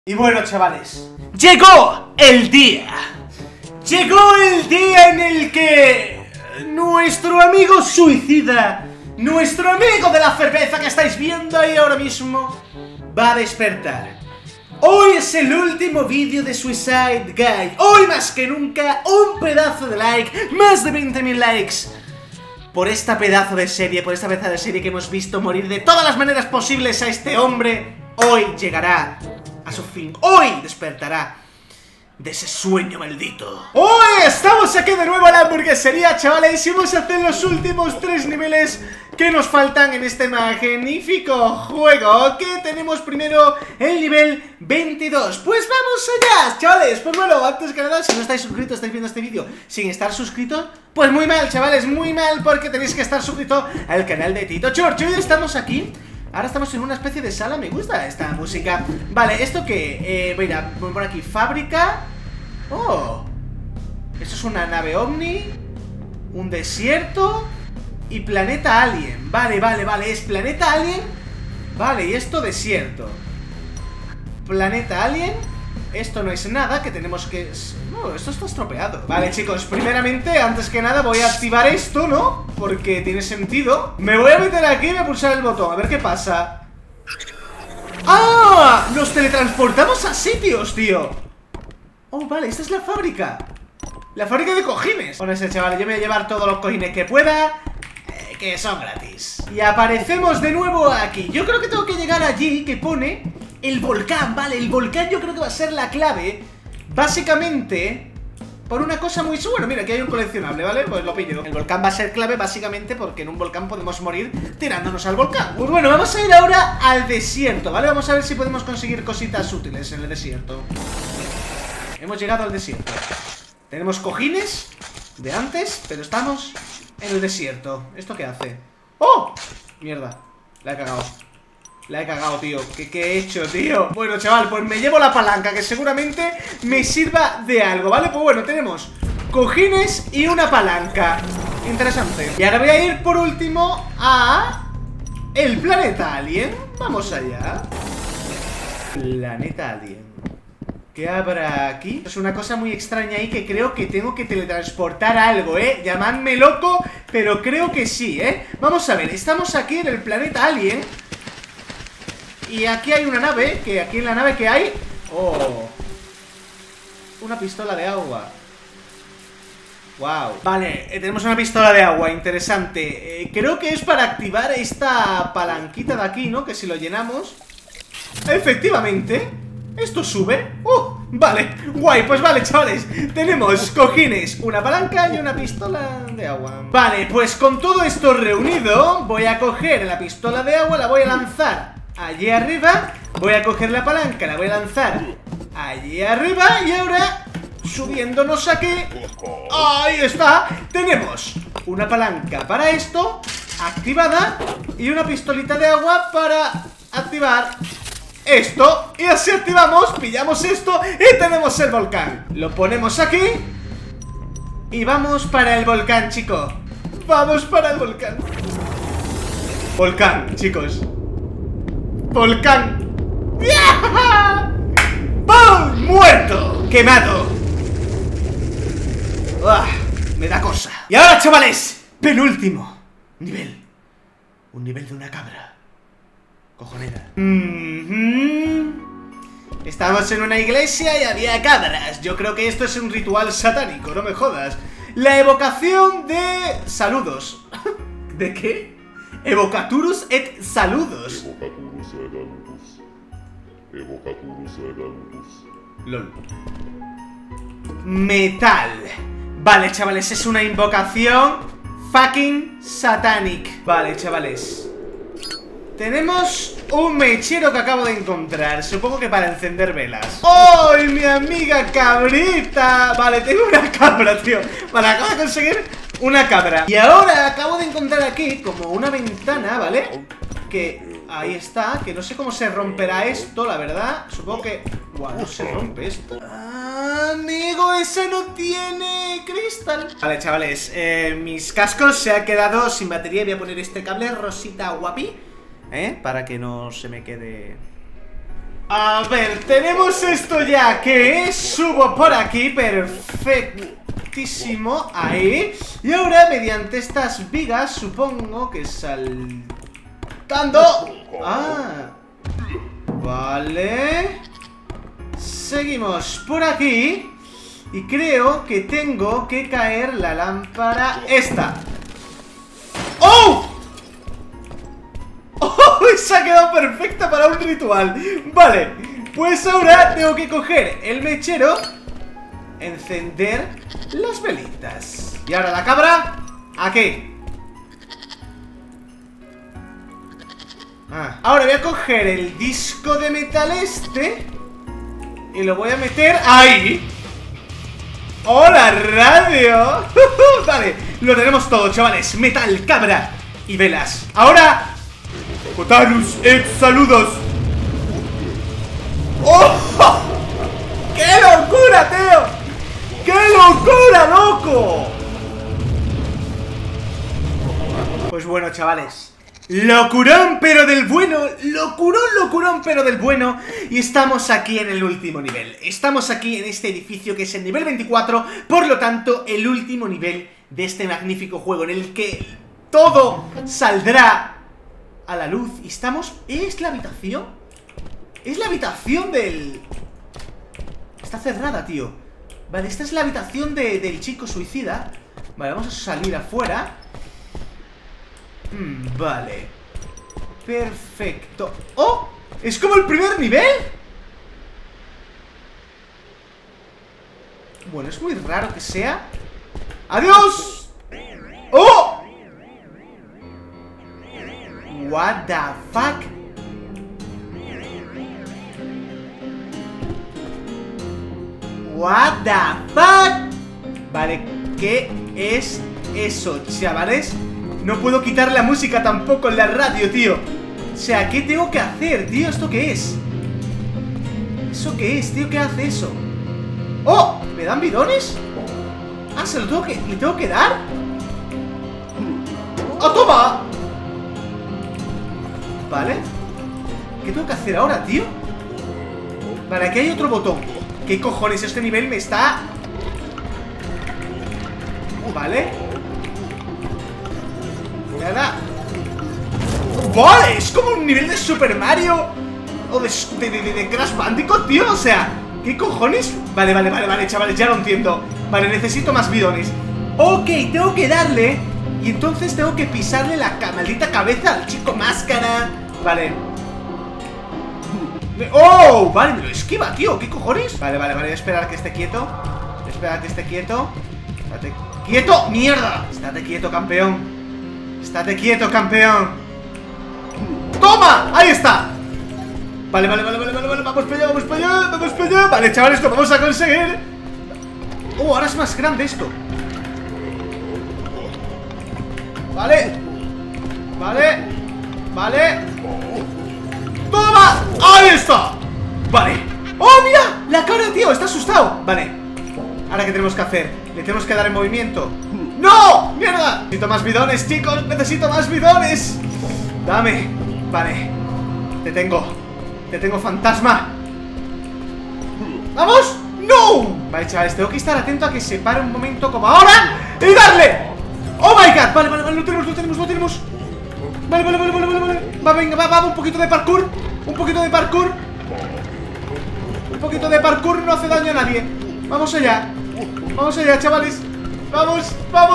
Y bueno, chavales, llegó el día. Llegó el día en el que nuestro amigo suicida, nuestro amigo de la cerveza que estáis viendo ahí ahora mismo, va a despertar. Hoy es el último vídeo de Suicide Guide. Hoy más que nunca, un pedazo de like, más de 20.000 likes por esta pedazo de serie, por esta pedazo de serie que hemos visto morir de todas las maneras posibles a este hombre. Hoy llegará a su fin, hoy despertará de ese sueño maldito. Hoy estamos aquí de nuevo en la hamburguesería, chavales, y vamos a hacer los últimos 3 niveles que nos faltan en este magnífico juego. Que tenemos primero el nivel 22. Pues vamos allá, chavales. Pues bueno, antes que nada, si no estáis suscritos, estáis viendo este vídeo sin estar suscritos, pues muy mal, chavales, muy mal, porque tenéis que estar suscritos al canal de Tito Chorch. Hoy estamos aquí. Ahora estamos en una especie de sala, me gusta esta música. Vale, ¿esto qué? Mira, por aquí, fábrica. Oh, esto es una nave ovni, un desierto y planeta alien. Vale, es planeta alien. Vale, y esto desierto. Planeta alien. Esto no es nada, que tenemos que... No, esto está estropeado. Vale, chicos, primeramente, antes que nada voy a activar esto, ¿no? Porque tiene sentido. Me voy a meter aquí y voy a pulsar el botón, a ver qué pasa. ¡Ah! Nos teletransportamos a sitios, tío. Oh, vale, esta es la fábrica. La fábrica de cojines. Bueno, ese chaval, yo me voy a llevar todos los cojines que pueda, que son gratis. Y aparecemos de nuevo aquí. Yo creo que tengo que llegar allí, que pone el volcán, vale, el volcán yo creo que va a ser la clave. Básicamente, por una cosa muy... Bueno, mira, aquí hay un coleccionable, ¿vale? Pues lo pillo. El volcán va a ser clave básicamente porque en un volcán podemos morir tirándonos al volcán. Pues bueno, vamos a ir ahora al desierto, ¿vale? Vamos a ver si podemos conseguir cositas útiles en el desierto. Hemos llegado al desierto. Tenemos cojines de antes, pero estamos en el desierto. ¿Esto qué hace? ¡Oh! Mierda, la he cagado. La he cagado, tío. ¿Qué he hecho, tío? Bueno, chaval, pues me llevo la palanca, que seguramente me sirva de algo, ¿vale? Pues bueno, tenemos cojines y una palanca. Interesante. Y ahora voy a ir por último a... el planeta alien. Vamos allá. Planeta alien. ¿Qué habrá aquí? Es una cosa muy extraña ahí que creo que tengo que teletransportar algo, ¿eh? Llamadme loco, pero creo que sí, ¿eh? Vamos a ver, estamos aquí en el planeta alien. Y aquí hay una nave, que aquí en la nave que hay... Oh, una pistola de agua. Wow. Vale, tenemos una pistola de agua, interesante. Creo que es para activar esta palanquita de aquí, ¿no? Que si lo llenamos... Efectivamente, esto sube. Vale, guay, pues vale, chavales. Tenemos cojines, una palanca y una pistola de agua. Vale, pues con todo esto reunido, voy a coger la pistola de agua, la voy a lanzar allí arriba, voy a coger la palanca, la voy a lanzar allí arriba y ahora, subiéndonos aquí, ahí está, tenemos una palanca para esto, activada, y una pistolita de agua para activar esto. Y así activamos, pillamos esto y tenemos el volcán. Lo ponemos aquí y vamos para el volcán, chicos. Vamos para el volcán. Volcán, chicos. Volcán. ¡Pum! ¡Muerto! ¡Quemado! Me da cosa. Y ahora, chavales, penúltimo nivel. Un nivel de una cabra cojonera. Estamos en una iglesia y había cabras. Yo creo que esto es un ritual satánico, no me jodas. La evocación de saludos. ¿De qué? Evocaturus et saludos. Evocaturus erangus. LOL. Metal. Vale, chavales, es una invocación fucking satanic. Vale, chavales, tenemos un mechero que acabo de encontrar. Supongo que para encender velas. ¡Oh, mi amiga cabrita! Vale, tengo una cabra, tío. Vale, acabo de conseguir una cabra. Y ahora acabo de encontrar aquí como una ventana, ¿vale? Que ahí está, que no sé cómo se romperá esto, la verdad. Supongo que... Guau, no se rompe esto. Amigo, ese no tiene cristal. Vale, chavales, mis cascos se han quedado sin batería. Voy a poner este cable rosita guapi, para que no se me quede A ver, tenemos esto ya, que es, subo por aquí, perfectísimo, ahí. Y ahora, mediante estas vigas, supongo que saltando. Ah, vale. Seguimos por aquí. Y creo que tengo que caer la lámpara esta. ¡Oh! ¡Oh! Se ha quedado perfecta para un ritual. Vale, pues ahora tengo que coger el mechero, encender las velitas. Y ahora la cabra, aquí. Ahora voy a coger el disco de metal este y lo voy a meter ahí. ¡Hola, radio! Vale, lo tenemos todo, chavales. Metal, cabra y velas. Ahora... Cotarus, saludos. ¡Oh! ¡Qué locura, tío! ¡Qué locura, loco! Pues bueno, chavales, locurón pero del bueno. Locurón pero del bueno. Y estamos aquí en el último nivel. Estamos aquí en este edificio que es el nivel 24. Por lo tanto, el último nivel de este magnífico juego, en el que todo saldrá a la luz. Y estamos... ¿Es la habitación? Es la habitación del... Está cerrada, tío. Vale, esta es la habitación del chico suicida. Vale, vamos a salir afuera. Vale. Perfecto. ¡Oh! ¿Es como el primer nivel? Bueno, es muy raro que sea. ¡Adiós! ¡Oh! What the fuck? What the fuck? Vale, ¿qué es eso, chavales? No puedo quitar la música tampoco en la radio, tío. O sea, ¿qué tengo que hacer, tío? ¿Esto qué es? ¿Eso qué es, tío? ¿Qué hace eso? ¡Oh! ¿Me dan bidones? Ah, ¿se lo tengo que... ¿le tengo que dar? ¡Oh, toma! Vale. ¿Qué tengo que hacer ahora, tío? Vale, aquí hay otro botón. ¿Qué cojones? Este nivel me está... Vale. Nada. Vale, es como un nivel de Super Mario o de Crash Bandicoot, tío. O sea, ¿qué cojones? Vale, chavales, ya lo entiendo. Vale, necesito más bidones. Ok, tengo que darle. Y entonces tengo que pisarle la maldita cabeza al chico máscara. Vale. ¡Oh! Vale, me lo esquiva, tío. ¿Qué cojones? Vale, voy a esperar que esté quieto. Espera que esté quieto. Estate quieto, mierda. Estate quieto, campeón. Estate quieto, campeón. ¡Toma! ¡Ahí está! Vale, vamos para allá. Vale, chavales, lo vamos a conseguir. Oh, ahora es más grande esto. Vale. ¡Toma! ¡Ahí está! Vale. ¡Oh, mira! La cara, tío, está asustado. Vale. Ahora, ¿qué tenemos que hacer? Le tenemos que dar en movimiento. ¡No! ¡Mierda! Necesito más bidones, chicos. Necesito más bidones. Dame. Vale. Te tengo, fantasma. ¡Vamos! ¡No! Vale, chavales, tengo que estar atento a que se pare un momento como ahora y darle. ¡Oh, my God! Vale, lo tenemos. Vale. Va, venga, va, un poquito de parkour. Un poquito de parkour no hace daño a nadie. Vamos allá, chavales. Vamos.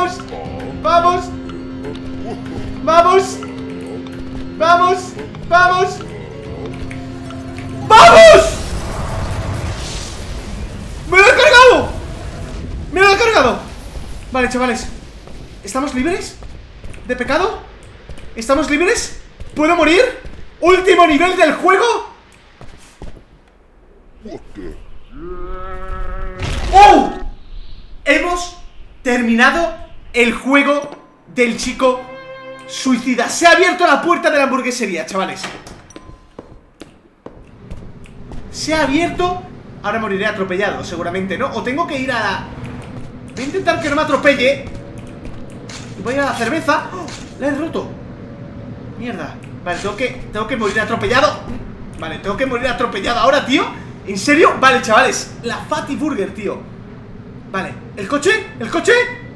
¡Me lo he cargado! Vale, chavales, ¿estamos libres de pecado? ¿Estamos libres? ¿Puedo morir? ¿Último nivel del juego? ¡Oh! Hemos terminado el juego del chico suicida. Se ha abierto la puerta de la hamburguesería, chavales. Se ha abierto. Ahora moriré atropellado, seguramente, ¿no? O tengo que ir a la... Voy a intentar que no me atropelle. Voy a ir a la cerveza. ¡Oh! La he roto. Mierda. Vale, tengo que morir atropellado. Vale, tengo que morir atropellado ahora, tío. ¿En serio? Vale, chavales, la Fatty Burger, tío. Vale, ¿el coche? ¿El coche?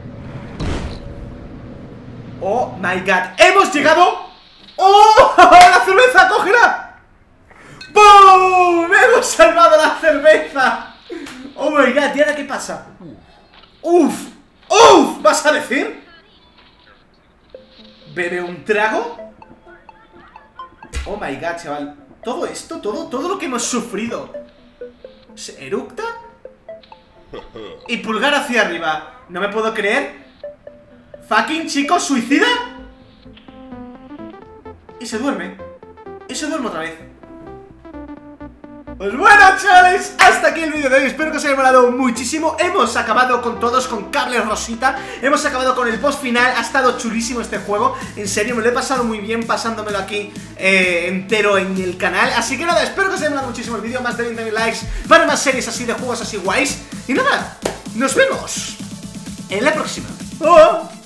Oh my god, hemos llegado. ¡Oh! ¡La cerveza, cógela! ¡Boom! ¡Hemos salvado la cerveza! Oh my god, ¿y ahora qué pasa? ¡Uf! ¡Uf! ¿Vas a decir? ¿Bebe un trago? Oh my god, chaval. Todo esto, todo lo que hemos sufrido. ¿Se eructa? Y pulgar hacia arriba. No me puedo creer. Fucking chico suicida. Y se duerme. Y se duerme otra vez. Pues bueno, chavales, hasta aquí el vídeo de hoy. Espero que os haya molado muchísimo. Hemos acabado con todos, con Carles Rosita. Hemos acabado con el boss final. Ha estado chulísimo este juego. En serio, me lo he pasado muy bien pasándomelo aquí entero en el canal. Así que nada, espero que os haya molado muchísimo el vídeo. Más de 20.000 likes para más series así de juegos así guays. Y nada, nos vemos en la próxima. ¡Oh!